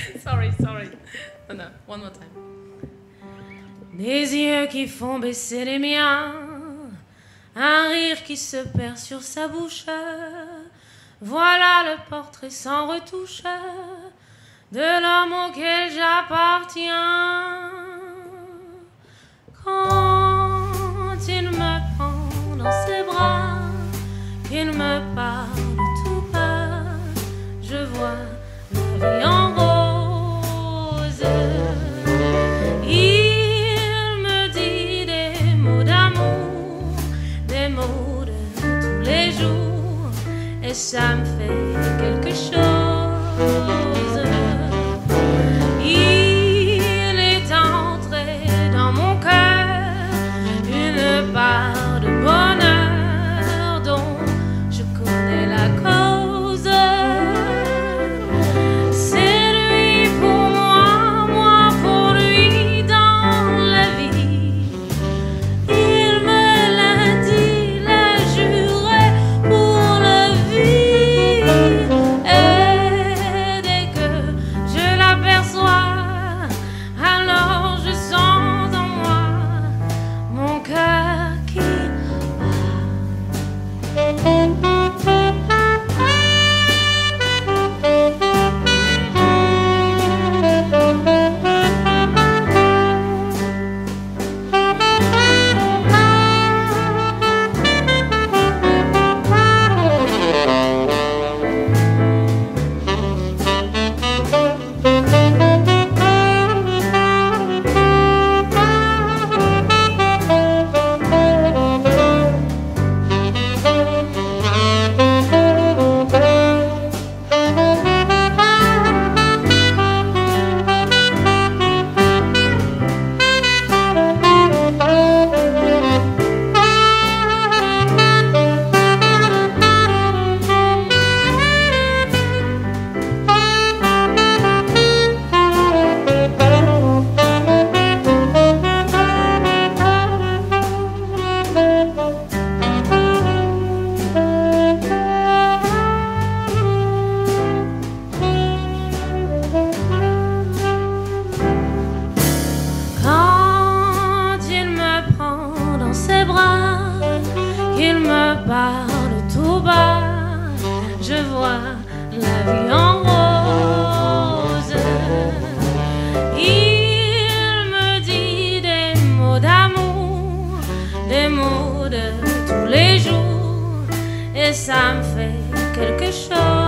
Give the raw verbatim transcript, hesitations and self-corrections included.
Sorry, sorry. No, no, one more time. Des yeux qui font baisser les miens, un rire qui se perd sur sa bouche. Voilà le portrait sans retouche de l'homme auquel j'appartiens. Quand il me prend dans ses bras, qu'il me parle tout bas, je vois la vie en rose. Il me dit des mots d'amour, des mots de tous les jours, et ça me fait quelque chose. Il est entré dans mon cœur une part de bonheur dont je connais la cause. C'est lui pour moi, moi pour lui dans la vie. Il me l'a dit, l'a juré pour la vie. Et dès que je l'aperçois, alors je sens en moi mon cœur qui qu'il me parle tout bas, je vois la vie en rose. Il me dit des mots d'amour, des mots de tous les jours, et ça me fait quelque chose.